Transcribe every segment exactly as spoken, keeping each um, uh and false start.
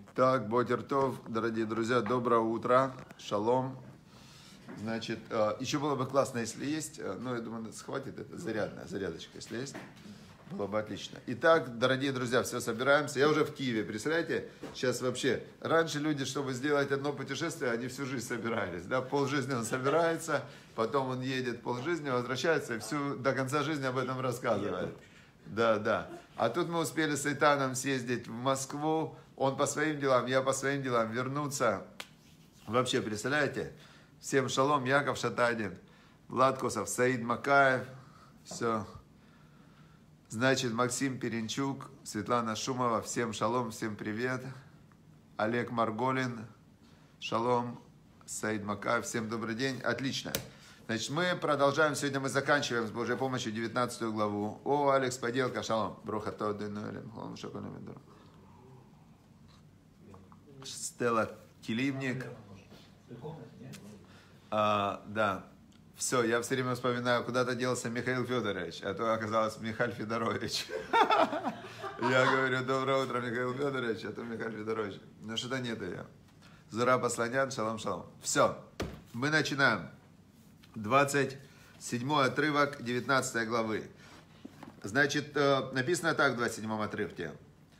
Так, Ботертов, дорогие друзья, доброе утро, шалом. Значит, еще было бы классно, если есть, ну, я думаю, схватит это, зарядная, зарядочка, если есть, было бы отлично. Итак, дорогие друзья, все, собираемся. Я уже в Киеве, представляете, сейчас вообще, раньше люди, чтобы сделать одно путешествие, они всю жизнь собирались, да, полжизни он собирается, потом он едет полжизни, возвращается и всю, до конца жизни об этом рассказывает. Да, да. А тут мы успели с Эйтаном съездить в Москву, он по своим делам, я по своим делам, вернуться. Вообще, представляете? Всем шалом, Яков Шатадин, Влад Косов, Саид Макаев, все. Значит, Максим Перенчук, Светлана Шумова, всем шалом, всем привет. Олег Марголин, шалом, Саид Макаев, всем добрый день, отлично. Значит, мы продолжаем, сегодня мы заканчиваем с Божьей помощью девятнадцатую главу. О, Алекс Поделка, шалом. Бруха Стелла Килимник. А, да. Все, я все время вспоминаю, куда-то делся Михаил Федорович, а то оказалось Михаил Федорович. Я говорю, доброе утро, Михаил Федорович, а то Михаил Федорович. Ну что-то нет ее. Зура Посланян, шалом, шалом. Все, мы начинаем. двадцать седьмой отрывок девятнадцатой главы. Значит, написано так в двадцать седьмом отрывке.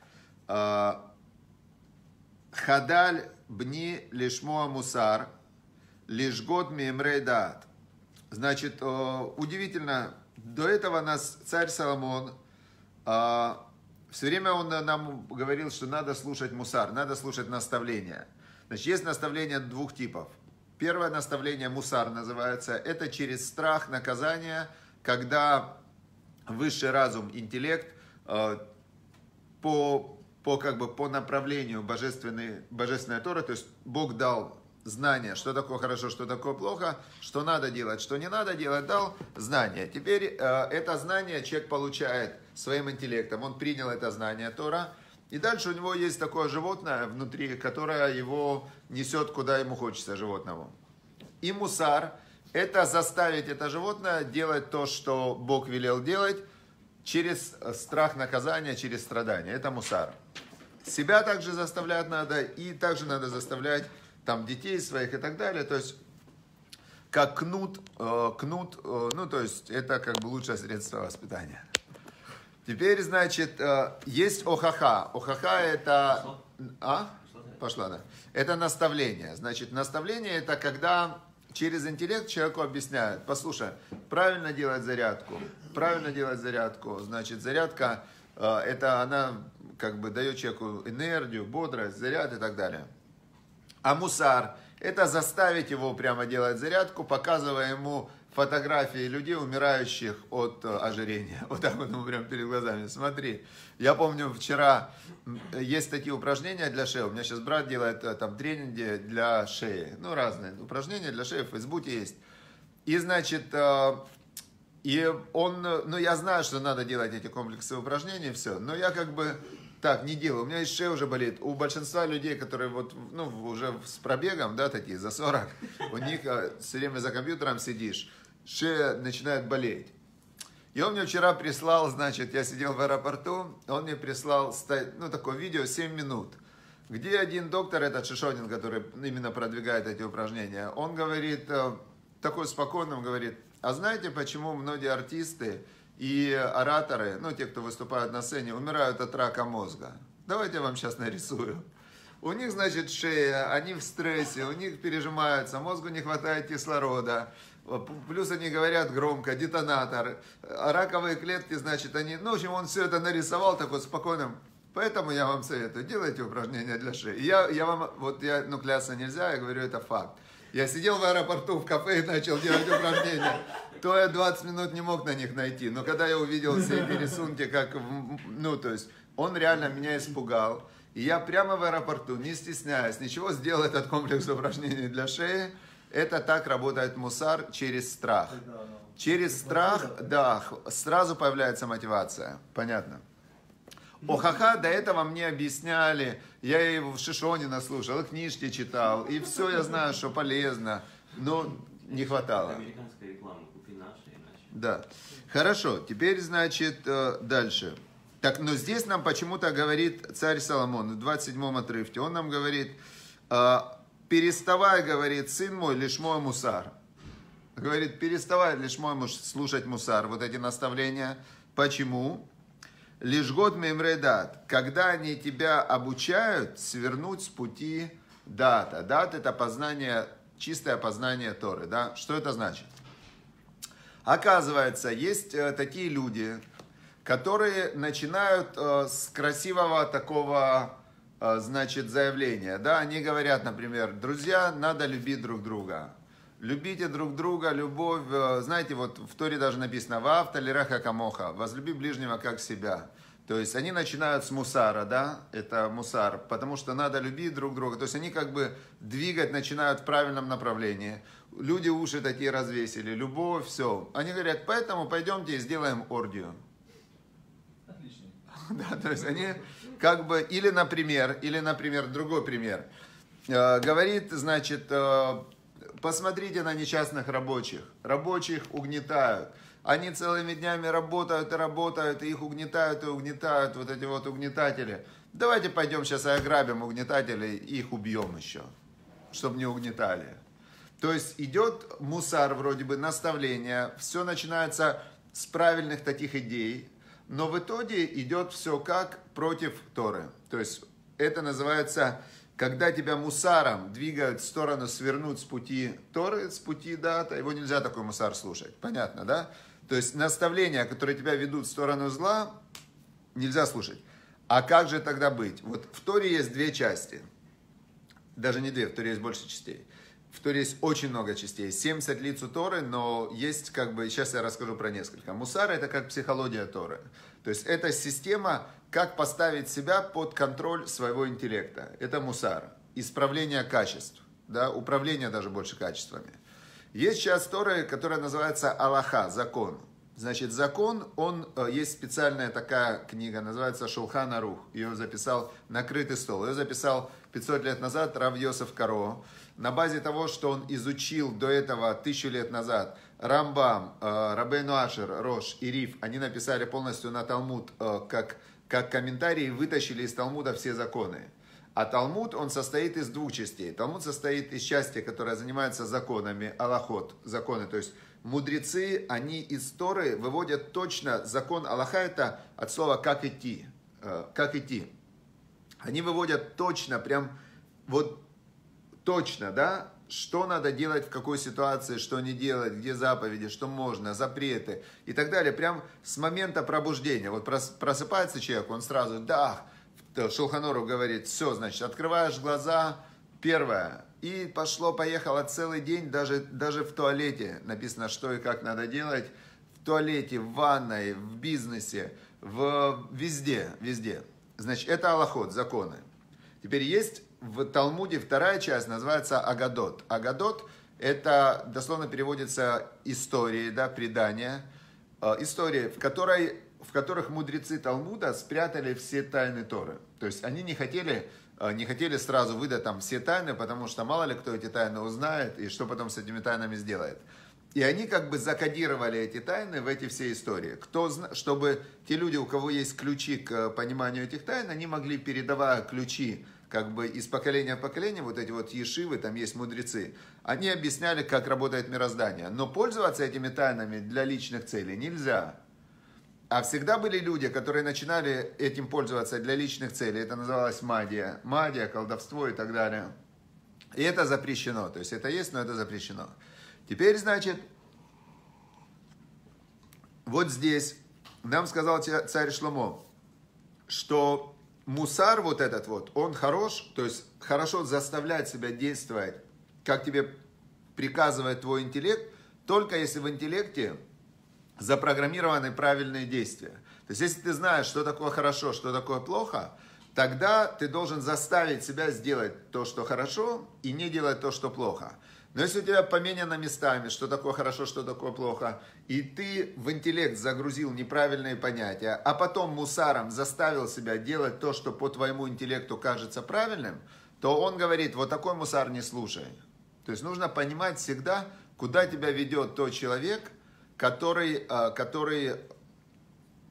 Хадаль бни лишмоа мусар, лишгот миемрей даат. Значит, удивительно, до этого нас царь Соломон, все время он нам говорил, что надо слушать мусар, надо слушать наставления. Значит, есть наставления двух типов. Первое наставление, мусар называется, это через страх наказания, когда высший разум, интеллект по, по, как бы, по направлению божественной, божественной Торы, то есть Бог дал знание, что такое хорошо, что такое плохо, что надо делать, что не надо делать, дал знание. Теперь это знание человек получает своим интеллектом, он принял это знание Тора, и дальше у него есть такое животное внутри, которое его несет, куда ему хочется, животному. И мусар – это заставить это животное делать то, что Бог велел делать, через страх наказания, через страдания. Это мусар. Себя также заставлять надо, и также надо заставлять там детей своих и так далее. То есть, как кнут, э, кнут э, ну, то есть, это как бы лучшее средство воспитания. Теперь, значит, есть охаха. Охаха это... А? Пошла, да. Это наставление. Значит, наставление это когда через интеллект человеку объясняют. Послушай, правильно делать зарядку. Правильно делать зарядку. Значит, зарядка, это она как бы дает человеку энергию, бодрость, заряд и так далее. А мусар это заставить его прямо делать зарядку, показывая ему фотографии людей, умирающих от ожирения. Вот так вот, ну, прям перед глазами. Смотри, я помню, вчера есть такие упражнения для шеи. У меня сейчас брат делает там тренинги для шеи. Ну, разные упражнения для шеи в Фейсбуке есть. И, значит, и он, ну, я знаю, что надо делать эти комплексы упражнений, все. Но я как бы так не делаю. У меня есть шея уже болит. У большинства людей, которые вот, ну, уже с пробегом, да, такие, за сорок, у них все время за компьютером сидишь, шея начинает болеть. И он мне вчера прислал, значит, я сидел в аэропорту, он мне прислал, ну, такое видео, семь минут, где один доктор, этот Шишонин, который именно продвигает эти упражнения, он говорит, такой спокойно, он говорит, а знаете, почему многие артисты и ораторы, ну, те, кто выступают на сцене, умирают от рака мозга? Давайте я вам сейчас нарисую. У них, значит, шея, они в стрессе, у них пережимаются, мозгу не хватает кислорода. Плюс они говорят громко, детонатор. А раковые клетки, значит, они... Ну, в общем, он все это нарисовал такой спокойным. Поэтому я вам советую, делайте упражнения для шеи. Я, я вам, вот я, ну, клясться нельзя, я говорю, это факт. Я сидел в аэропорту, в кафе и начал делать упражнения. То я двадцать минут не мог на них найти. Но когда я увидел все эти рисунки, как, ну, то есть, он реально меня испугал. И я прямо в аэропорту, не стесняясь, ничего, сделал этот комплекс упражнений для шеи. Это так работает мусар через страх. Через страх, да, сразу появляется мотивация. Понятно. Охаха до этого мне объясняли, я и в Шишонина слушал, и книжки читал, и все я знаю, что полезно, но не хватало. Да. Хорошо, теперь, значит, дальше. Так, но здесь нам почему-то говорит царь Соломон в двадцать седьмом отрывке, он нам говорит, э, переставай, говорит, сын мой, лишь мой мусар. Говорит, переставай лишь мой муж слушать мусар, вот эти наставления. Почему? Лишь год мемредат, когда они тебя обучают свернуть с пути дата. Дат это познание, чистое познание Торы. Да? Что это значит? Оказывается, есть такие люди, которые начинают с красивого такого, значит, заявления. Да? Они говорят, например, друзья, надо любить друг друга. Любите друг друга, любовь, знаете, вот в Торе даже написано «Ваавта лираха камоха», «возлюби ближнего как себя». То есть они начинают с мусара, да, это мусар, потому что надо любить друг друга. То есть они как бы двигать начинают в правильном направлении. Люди уши такие развесили, любовь, все. Они говорят, поэтому пойдемте и сделаем оргию. Отлично. Да, то есть они как бы, или, например, или, например, другой пример. Говорит, значит, посмотрите на несчастных рабочих. Рабочих угнетают. Они целыми днями работают и работают, и их угнетают и угнетают, вот эти вот угнетатели. Давайте пойдем сейчас и ограбим угнетателей и их убьем еще, чтобы не угнетали. То есть идет мусар, вроде бы, наставление, все начинается с правильных таких идей, но в итоге идет все как против Торы. То есть это называется... Когда тебя мусаром двигают в сторону свернуть с пути Торы, с пути дата, его нельзя такой мусар слушать. Понятно, да? То есть наставления, которые тебя ведут в сторону зла, нельзя слушать. А как же тогда быть? Вот в Торе есть две части. Даже не две, в Торе есть больше частей. В Торе есть очень много частей. семьдесят лиц у Торы, но есть как бы, сейчас я расскажу про несколько. Мусар это как психология Торы. То есть это система, как поставить себя под контроль своего интеллекта. Это мусар. Исправление качеств. Да? Управление даже больше качествами. Есть часть Торы, которая называется Аллаха, закон. Значит, закон, он, есть специальная такая книга, называется Шулхан Арух. Ее записал «Накрытый стол». Ее записал пятьсот лет назад Рав Йосеф Каро. На базе того, что он изучил до этого тысячу лет назад, Рамбам, Рабейну Ашер, Рош и Риф, они написали полностью на Талмуд как, как комментарии, вытащили из Талмуда все законы. А Талмуд, он состоит из двух частей. Талмуд состоит из части, которая занимается законами, алахот, законы. То есть мудрецы, они из Торы выводят точно закон Аллаха, это от слова «как идти». Как идти. Они выводят точно, прям вот точно, да, что надо делать в какой ситуации, что не делать, где заповеди, что можно, запреты и так далее. Прям с момента пробуждения. Вот просыпается человек, он сразу, да, Шулхан Арух говорит, все, значит, открываешь глаза, первое, и пошло-поехало целый день, даже, даже в туалете написано, что и как надо делать, в туалете, в ванной, в бизнесе, в, везде, везде. Значит, это алахот, законы. Теперь есть в Талмуде вторая часть, называется Агадот. Агадот, это дословно переводится истории, да, предания, истории, в которой... в которых мудрецы Талмуда спрятали все тайны Торы. То есть они не хотели, не хотели сразу выдать там все тайны, потому что мало ли кто эти тайны узнает и что потом с этими тайнами сделает. И они как бы закодировали эти тайны в эти все истории. Кто, чтобы те люди, у кого есть ключи к пониманию этих тайн, они могли, передавая ключи как бы из поколения в поколение, вот эти вот ешивы, там есть мудрецы, они объясняли, как работает мироздание. Но пользоваться этими тайнами для личных целей нельзя. А всегда были люди, которые начинали этим пользоваться для личных целей. Это называлось магия. Магия, колдовство и так далее. И это запрещено. То есть это есть, но это запрещено. Теперь, значит, вот здесь нам сказал царь Шломо, что мусар вот этот вот, он хорош, то есть хорошо заставлять себя действовать, как тебе приказывает твой интеллект, только если в интеллекте запрограммированы правильные действия. То есть, если ты знаешь, что такое хорошо, что такое плохо, тогда ты должен заставить себя сделать то, что хорошо, и не делать то, что плохо. Но если у тебя поменяно местами, что такое хорошо, что такое плохо, и ты в интеллект загрузил неправильные понятия, а потом мусаром заставил себя делать то, что по твоему интеллекту кажется правильным, то он говорит, вот такой мусар не слушай. То есть, нужно понимать всегда, куда тебя ведет тот человек, который, который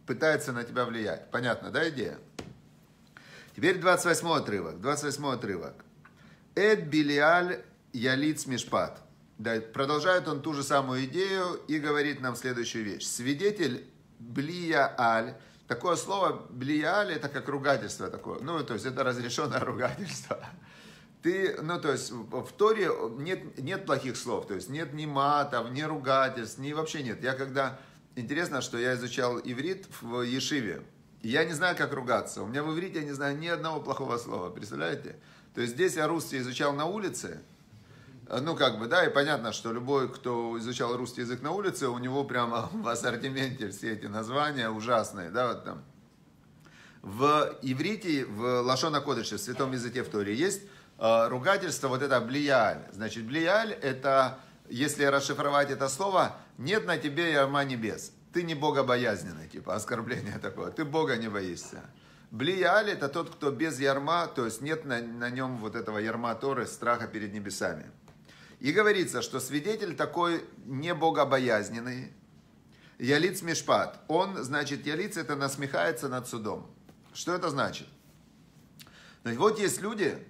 пытается на тебя влиять. Понятно, да, идея? Теперь двадцать восьмой отрывок. двадцать восьмой отрывок. Эд Билиаль Ялиц Мишпат. Да, продолжает он ту же самую идею и говорит нам следующую вещь. Свидетель Блияаль. Такое слово Блияаль это как ругательство такое. Ну, то есть это разрешенное ругательство. Ты, ну, то есть в Торе нет, нет плохих слов. То есть нет ни матов, ни ругательств, ни вообще нет. Я когда... Интересно, что я изучал иврит в Ешиве. Я не знаю, как ругаться. У меня в иврите я не знаю ни одного плохого слова. Представляете? То есть здесь я русский изучал на улице. Ну, как бы, да, и понятно, что любой, кто изучал русский язык на улице, у него прямо в ассортименте все эти названия ужасные, да, вот там. В иврите, в Лашон ха-Кодеше, в святом языке в Торе, есть э, ругательство, вот это блияль. Значит, блияль, это, если расшифровать это слово, нет на тебе ярма небес. Ты не богобоязненный, типа, оскорбление такое, ты Бога не боишься. Блияль, это тот, кто без ярма, то есть нет на, на нем вот этого ярма Торы, страха перед небесами. И говорится, что свидетель такой не богобоязненный, ялиц мишпат, он, значит, ялиц это насмехается над судом. Что это значит? Значит, вот есть люди,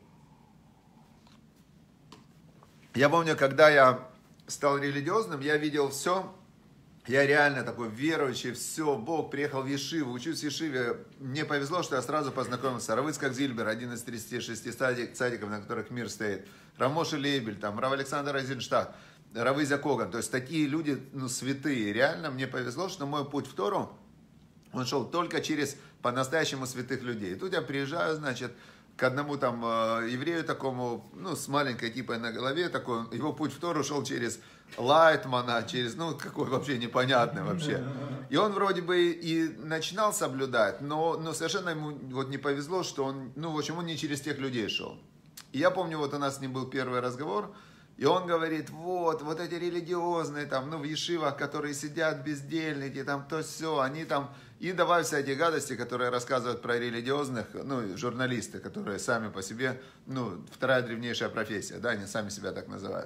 я помню, когда я стал религиозным, я видел все, я реально такой верующий, все, Бог, приехал в Ешиву, учусь в Ешиве, мне повезло, что я сразу познакомился, Рав Ицхак Зильбер, один из тридцати шести цадиков, на которых мир стоит, Рав Моше Лейбель, там, Рав Александр Айзенштадт, Рав Изя Коган, то есть такие люди, ну, святые, реально мне повезло, что мой путь в Тору, он шел только через по-настоящему святых людей. И тут я приезжаю, значит, к одному там э, еврею такому, ну, с маленькой кипой на голове, такой, его путь в Тору шел через Лайтмана, через, ну, какой вообще непонятный вообще. И он вроде бы и начинал соблюдать, но, но совершенно ему вот не повезло, что он, ну, в общем, он не через тех людей шел. И я помню, вот у нас с ним был первый разговор, и он говорит, вот, вот эти религиозные, там, ну, в ешивах, которые сидят бездельники, там, то все, они там, и давай все эти гадости, которые рассказывают про религиозных, ну, журналисты, которые сами по себе, ну, вторая древнейшая профессия, да, они сами себя так называют.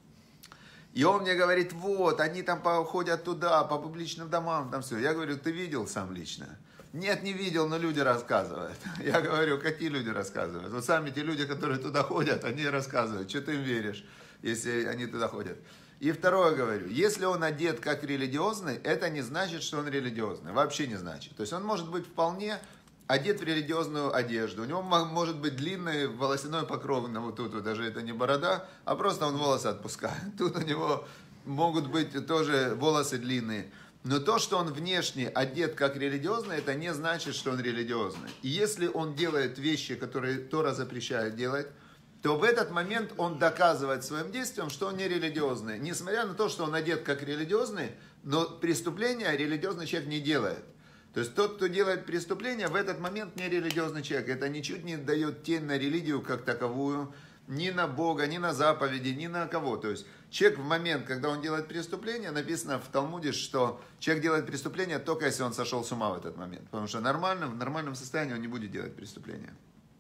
И он мне говорит, вот, они там ходят туда, по публичным домам, там все. Я говорю, ты видел сам лично? Нет, не видел, но люди рассказывают. Я говорю, какие люди рассказывают? Вот сами те люди, которые туда ходят, они рассказывают, что ты им веришь, если они туда ходят. И второе говорю, если он одет как религиозный, это не значит, что он религиозный. Вообще не значит. То есть он может быть вполне одет в религиозную одежду. У него может быть длинный волосяной покров, вот тут вот, даже это не борода, а просто он волосы отпускает. Тут у него могут быть тоже волосы длинные. Но то, что он внешне одет как религиозный, это не значит, что он религиозный. И если он делает вещи, которые Тора запрещает делать, то в этот момент он доказывает своим действием, что он не религиозный. Несмотря на то, что он одет как религиозный, но преступления религиозный человек не делает. То есть тот, кто делает преступление, в этот момент не религиозный человек. Это ничуть не дает тень на религию как таковую, ни на Бога, ни на заповеди, ни на кого. То есть человек в момент, когда он делает преступление, написано в Талмуде, что человек делает преступление только если он сошел с ума в этот момент. Потому что нормально, в нормальном состоянии он не будет делать преступление.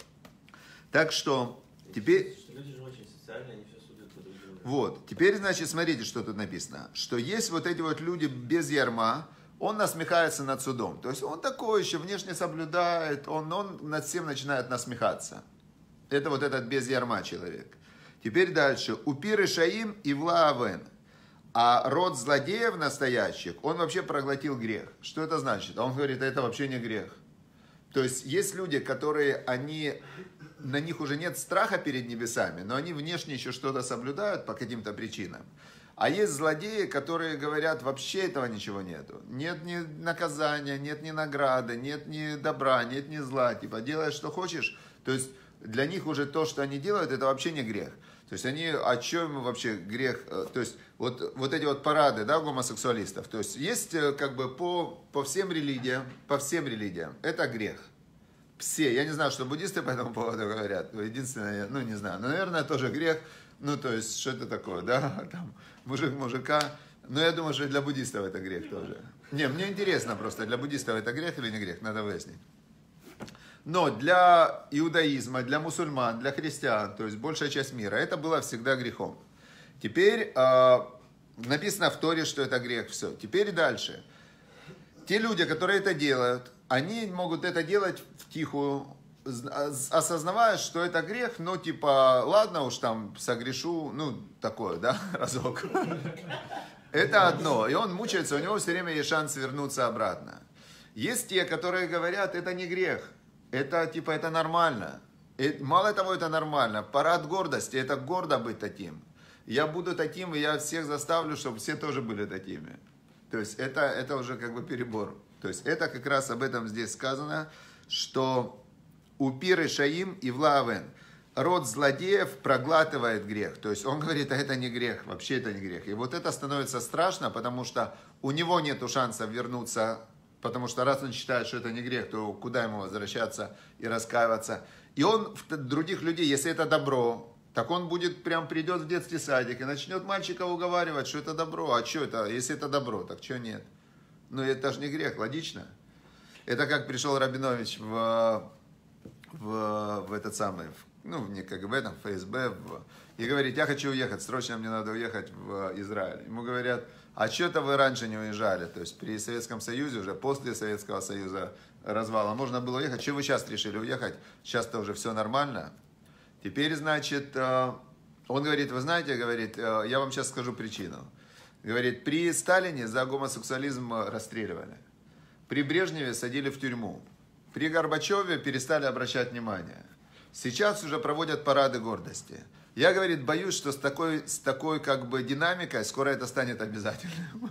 Так что теперь... Люди же очень социальные, они все судят по друг другу. Вот, теперь, значит, смотрите, что тут написано. Что есть вот эти вот люди без ярма, он насмехается над судом. То есть он такой еще внешне соблюдает, он, он над всем начинает насмехаться. Это вот этот без ярма человек. Теперь дальше. Упир и шаим и влаавен. А род злодеев настоящих, он вообще проглотил грех. Что это значит? А он говорит, это вообще не грех. То есть есть люди, которые, они, на них уже нет страха перед небесами, но они внешне еще что-то соблюдают по каким-то причинам. А есть злодеи, которые говорят, вообще этого ничего нету. Нет ни наказания, нет ни награды, нет ни добра, нет ни зла. Типа делай, что хочешь. То есть для них уже то, что они делают, это вообще не грех. То есть они, о чем вообще грех? То есть вот, вот эти вот парады, да, гомосексуалистов. То есть есть как бы по, по всем религиям, по всем религиям, это грех. Все. Я не знаю, что буддисты по этому поводу говорят. Единственное, ну не знаю, но, наверное, тоже грех. Ну, то есть, что это такое, да, там, мужик мужика, но я думаю, что и для буддистов это грех тоже. Не, мне интересно просто, для буддистов это грех или не грех, надо выяснить. Но для иудаизма, для мусульман, для христиан, то есть большая часть мира, это было всегда грехом. Теперь э, написано в Торе, что это грех, все. Теперь дальше. те люди, которые это делают, они могут это делать втихую, осознавая, что это грех, но типа, ладно уж там согрешу, ну, такое, да, разок. Это одно, и он мучается, у него все время есть шанс вернуться обратно. Есть те, которые говорят, это не грех, это типа, это нормально. И, мало того, это нормально, парад гордости, это гордо быть таким. Я буду таким, и я всех заставлю, чтобы все тоже были такими. То есть это, это уже как бы перебор. То есть это как раз об этом здесь сказано, что упир и шаим и влавен, род злодеев проглатывает грех. То есть он говорит, а это не грех, вообще это не грех. И вот это становится страшно, потому что у него нет шанса вернуться, потому что раз он считает, что это не грех, то куда ему возвращаться и раскаиваться. И он других людей, если это добро, так он будет, прям придет в детский садик и начнет мальчика уговаривать, что это добро. А что это, если это добро, так что нет? Ну это же не грех, логично. Это как пришел Рабинович в, в, в этот самый, ну не КГБ, там, ФСБ, в, и говорит, я хочу уехать, срочно мне надо уехать в Израиль. Ему говорят, а что-то вы раньше не уезжали, то есть при Советском Союзе, уже после Советского Союза развала, можно было уехать, что вы сейчас решили уехать, сейчас-то уже все нормально. Теперь, значит, он говорит, вы знаете, говорит, я вам сейчас скажу причину. Говорит, при Сталине за гомосексуализм расстреливали. При Брежневе садили в тюрьму. При Горбачеве перестали обращать внимание. Сейчас уже проводят парады гордости. Я, говорит, боюсь, что с такой, с такой как бы динамикой скоро это станет обязательным.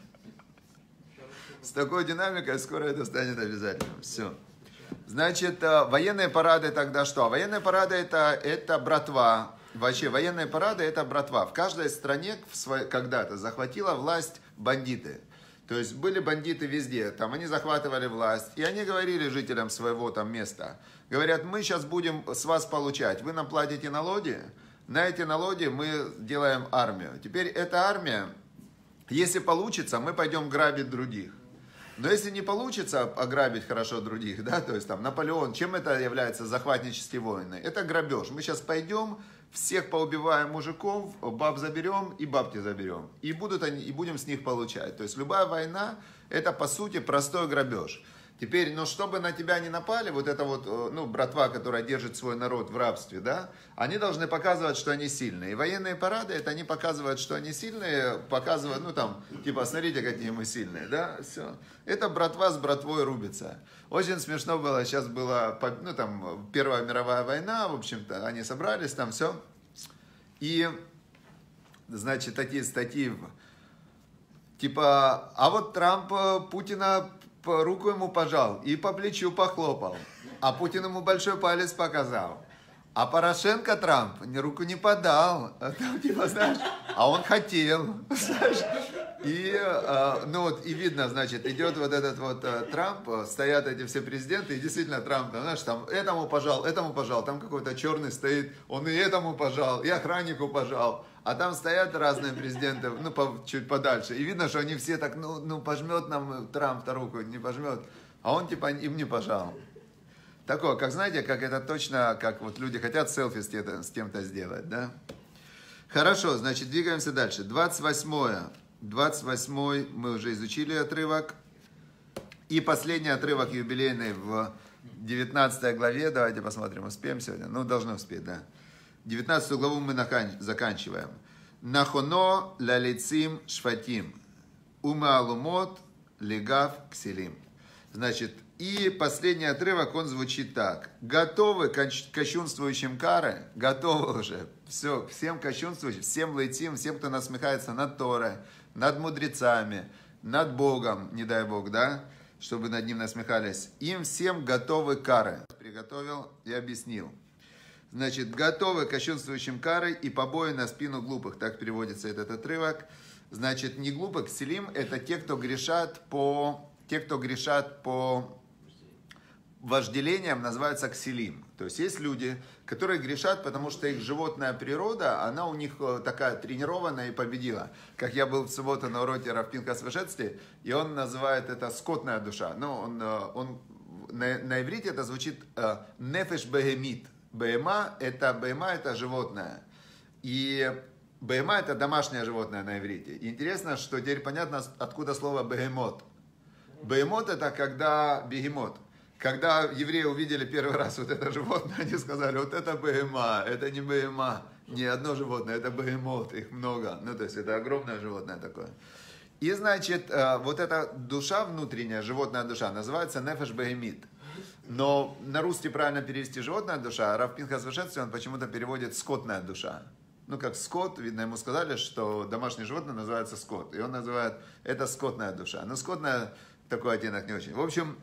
С такой динамикой скоро это станет обязательным. Все. Значит, военные парады тогда что? Военные парады это, это братва. Вообще, военные парады это братва. В каждой стране когда-то захватила власть бандиты. То есть были бандиты везде. Там они захватывали власть. И они говорили жителям своего там места. Говорят, мы сейчас будем с вас получать. Вы нам платите налоги. На эти налоги мы делаем армию. Теперь эта армия, если получится, мы пойдем грабить других. Но если не получится ограбить хорошо других, да, то есть там Наполеон, чем это является захватнические войны? Это грабеж. Мы сейчас пойдем, всех поубиваем мужиков, баб заберем и бабки заберем. И, будут они, и будем с них получать. То есть любая война, это по сути простой грабеж. Теперь, ну, чтобы на тебя не напали, вот эта вот, ну, братва, которая держит свой народ в рабстве, да, они должны показывать, что они сильные. И военные парады, это они показывают, что они сильные, показывают, ну, там, типа, смотрите, какие мы сильные, да, все. Это братва с братвой рубится. Очень смешно было, сейчас была, ну, там, Первая мировая война, в общем-то, они собрались там, все. И, значит, такие статьи, типа, а вот Трамп Путина руку ему пожал и по плечу похлопал, а Путин ему большой палец показал. А Порошенко Трамп руку не подал, а, там, типа, знаешь, а он хотел, знаешь. И, ну вот, и видно, значит, идет вот этот вот Трамп, стоят эти все президенты, и действительно Трамп, знаешь, там этому пожал, этому пожал, там какой-то черный стоит, он и этому пожал, и охраннику пожал. А там стоят разные президенты, ну, по, чуть подальше. И видно, что они все так, ну, ну пожмет нам Трамп-то руку, не пожмет. А он, типа, им не пожал. Такое, как, знаете, как это точно, как вот люди хотят селфи с, те, с кем-то сделать, да? Хорошо, значит, двигаемся дальше. двадцать восьмое. двадцать восьмой мы уже изучили отрывок. И последний отрывок юбилейный в девятнадцатой главе. Давайте посмотрим, успеем сегодня? Ну, должны успеть, да. девятнадцатую главу мы заканчиваем. Нахоно лалицим шфатим. Умаалумот легав кселим. Значит, и последний отрывок, он звучит так. Готовы к кощунствующим кары? Готовы уже. Все, всем кощунствующим, всем лейтим, всем, кто насмехается над Торой, над мудрецами, над Богом, не дай Бог, да? Чтобы над ним насмехались. Им всем готовы кары. Приготовил и объяснил. Значит, готовы к кощунствующим карой и побои на спину глупых. Так переводится этот отрывок. Значит, не глупых, селим, это те, кто грешат по, те, кто грешат по вожделениям, называются кселим. То есть есть люди, которые грешат, потому что их животная природа, она у них такая тренированная и победила. Как я был в субботу на уроке Рав Пинхас Вешецки, и он называет это скотная душа. Ну, он, он, на, на иврите это звучит нефеш бегемит. Бейма это, бейма это животное. И бейма это домашнее животное на иврите. И интересно, что теперь понятно, откуда слово бегемот. Бегемот это когда бегемот. Когда евреи увидели первый раз вот это животное, они сказали, вот это бегема, это не бегема, не одно животное, это бегемот, их много. Ну, то есть это огромное животное такое. И, значит, вот эта душа внутренняя, животная душа, называется нефеш бегемит. Но на русский правильно перевести животная душа, а Рав Пинхас Вышинский, он почему-то переводит скотная душа. Ну, как скот, видно, ему сказали, что домашнее животное называется скот. И он называет это скотная душа. Но скотная, такой оттенок не очень. В общем,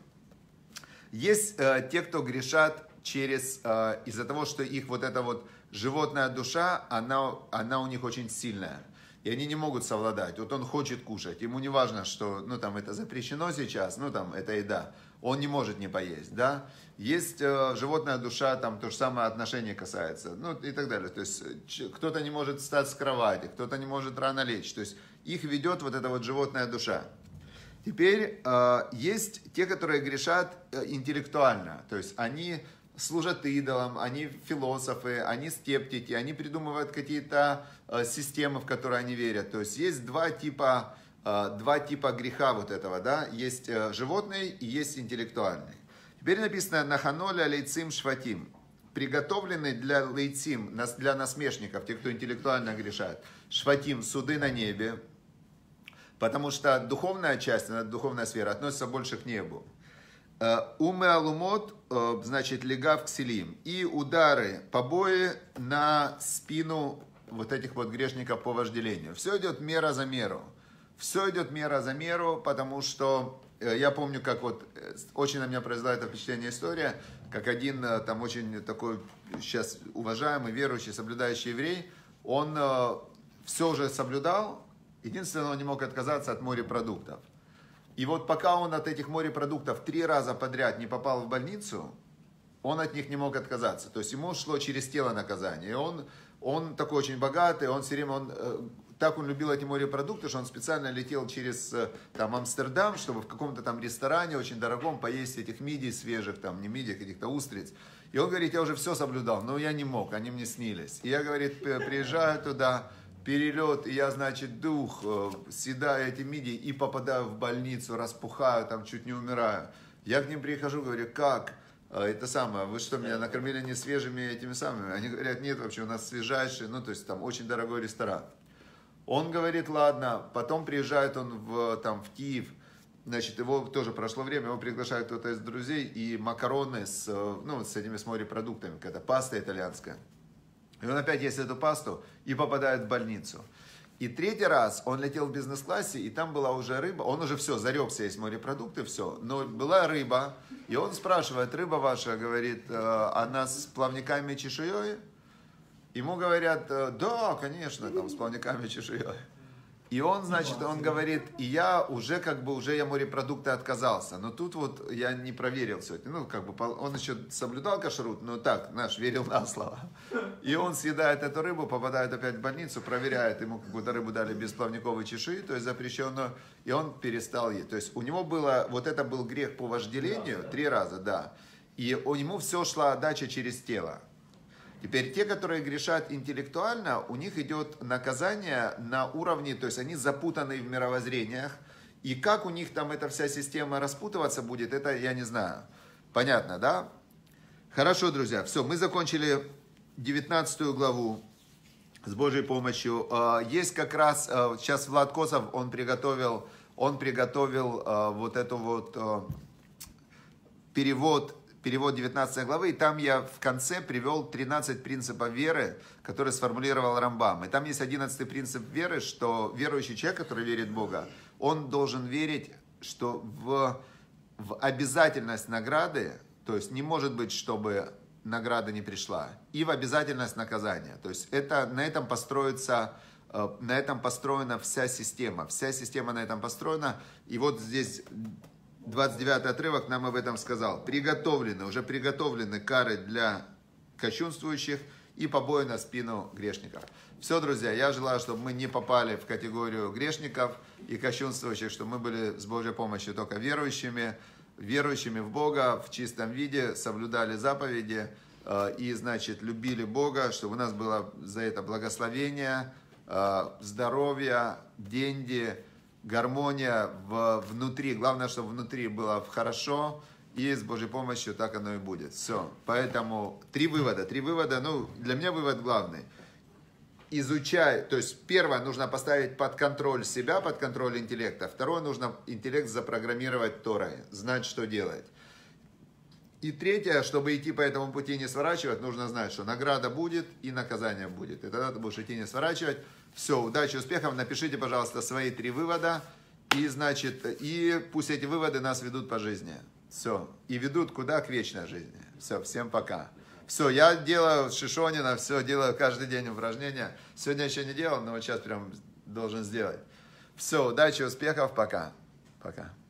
есть э, те, кто грешат через, э, из-за того, что их вот эта вот животная душа, она, она у них очень сильная. И они не могут совладать. Вот он хочет кушать. Ему не важно, что, ну, там, это запрещено сейчас, ну, там, это еда. Он не может не поесть, да. Есть э, животная душа, там, то же самое отношение касается, ну, и так далее. То есть, кто-то не может встать с кровати, кто-то не может рано лечь. То есть, их ведет вот эта вот животная душа. Теперь э, есть те, которые грешат э, интеллектуально, то есть они служат идолам, они философы, они скептики, они придумывают какие-то э, системы, в которые они верят. То есть есть два типа, э, два типа греха вот этого, да, есть э, животный и есть интеллектуальный. Теперь написано «Наханоля лейцим шватим», приготовленный для лейцим, для насмешников, тех, кто интеллектуально грешает, шватим, суды на небе. Потому что духовная часть, духовная сфера относится больше к небу. Умы алумот, значит, легав кселим. И удары, побои на спину вот этих вот грешников по вожделению. Все идет мера за меру. Все идет мера за меру, потому что я помню, как вот очень на меня произвела это впечатление история, как один там очень такой сейчас уважаемый, верующий, соблюдающий еврей, он все уже соблюдал. Единственное, он не мог отказаться от морепродуктов. И вот пока он от этих морепродуктов три раза подряд не попал в больницу, он от них не мог отказаться. То есть ему шло через тело наказание. И он, он такой очень богатый, он все время, он, так он любил эти морепродукты, что он специально летел через там, Амстердам, чтобы в каком-то там ресторане очень дорогом поесть этих мидий свежих, там не мидий, каких-то устриц. И он говорит, я уже все соблюдал, но я не мог, они мне снились. И я, говорит, приезжаю туда, перелет, и я, значит, дух, съедаю эти мидии и попадаю в больницу, распухаю, там чуть не умираю. Я к ним прихожу, говорю, как? Это самое, вы что, меня накормили не свежими этими самыми? Они говорят, нет, вообще у нас свежайший, ну, то есть там очень дорогой ресторан. Он говорит, ладно, потом приезжает он в, там, в Киев, значит, его тоже прошло время, его приглашает кто-то из друзей, и макароны с, ну, с этими с морепродуктами, какая-то паста итальянская. И он опять ест эту пасту и попадает в больницу. И третий раз он летел в бизнес-классе, и там была уже рыба. Он уже все, зарекся есть морепродукты, все. Но была рыба, и он спрашивает, рыба ваша, говорит, она с плавниками и чешуей? Ему говорят, да, конечно, там с плавниками и чешуей. И он, значит, он говорит, и я уже, как бы, уже я морепродукты отказался. Но тут вот я не проверил все это. Ну, как бы, он еще соблюдал кашрут, но так, наш, верил на слово. И он съедает эту рыбу, попадает опять в больницу, проверяет, ему какую-то рыбу дали без плавниковой чешуи, то есть запрещенную, и он перестал есть. То есть у него было, вот это был грех по вожделению, три раза, да. И у него все шла отдача через тело. Теперь те, которые грешат интеллектуально, у них идет наказание на уровне, то есть они запутаны в мировоззрениях, и как у них там эта вся система распутываться будет, это я не знаю. Понятно, да? Хорошо, друзья, все, мы закончили девятнадцатую главу с Божьей помощью. Есть как раз, сейчас Влад Косов, он приготовил, он приготовил вот эту вот перевод, перевод девятнадцатой главы, и там я в конце привел тринадцать принципов веры, которые сформулировал Рамбам. И там есть одиннадцатый принцип веры, что верующий человек, который верит в Бога, он должен верить, что в, в обязательность награды, то есть не может быть, чтобы награда не пришла, и в обязательность наказания. То есть это, на этом построится, на этом построена вся система. Вся система на этом построена. И вот здесь двадцать девятый отрывок нам об этом сказал. Приготовлены, уже приготовлены кары для кощунствующих и побои на спину грешников. Все, друзья, я желаю, чтобы мы не попали в категорию грешников и кощунствующих, чтобы мы были с Божьей помощью только верующими, верующими в Бога в чистом виде, соблюдали заповеди э, и, значит, любили Бога, чтобы у нас было за это благословение, э, здоровье, деньги, гармония в, внутри. Главное, чтобы внутри было хорошо, и с Божьей помощью так оно и будет. Все. Поэтому три вывода. Три вывода, ну, для меня вывод главный. Изучай, то есть первое, нужно поставить под контроль себя, под контроль интеллекта. Второе, нужно интеллект запрограммировать Торой, знать, что делать. И третье, чтобы идти по этому пути и не сворачивать, нужно знать, что награда будет и наказание будет. И тогда ты будешь идти не сворачивать. Все, удачи, успехов. Напишите, пожалуйста, свои три вывода. И, значит, и пусть эти выводы нас ведут по жизни. Все. И ведут куда? К вечной жизни. Все, всем пока. Все, я делаю Шишонина, все, делаю каждый день упражнения. Сегодня еще не делал, но вот сейчас прям должен сделать. Все, удачи, успехов, пока. Пока.